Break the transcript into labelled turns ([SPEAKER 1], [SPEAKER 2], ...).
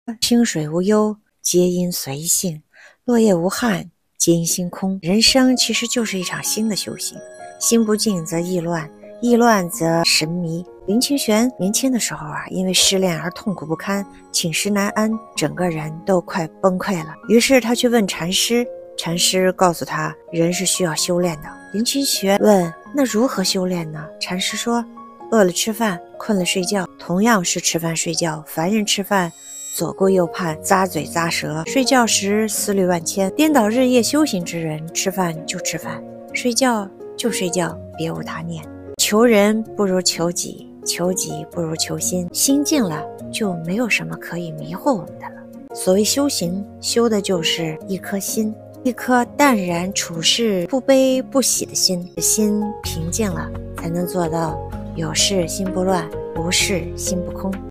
[SPEAKER 1] 清水无忧，皆因随性；落叶无憾，皆因心空。人生其实就是一场心的修行，心不静则意乱，意乱则神迷。林清玄年轻的时候因为失恋而痛苦不堪，寝食难安，整个人都快崩溃了。于是他去问禅师，禅师告诉他，人是需要修炼的。林清玄问，那如何修炼呢？禅师说，饿了吃饭，困了睡觉。同样是吃饭睡觉，凡人吃饭左顾右盼，咂嘴咂舌；睡觉时思虑万千。颠倒日夜修行之人，吃饭就吃饭，睡觉就睡觉，别无他念。求人不如求己，求己不如求心。心静了，就没有什么可以迷惑我们的了。所谓修行，修的就是一颗心，一颗淡然处事、不悲不喜的心。心平静了，才能做到有事心不乱，无事心不空。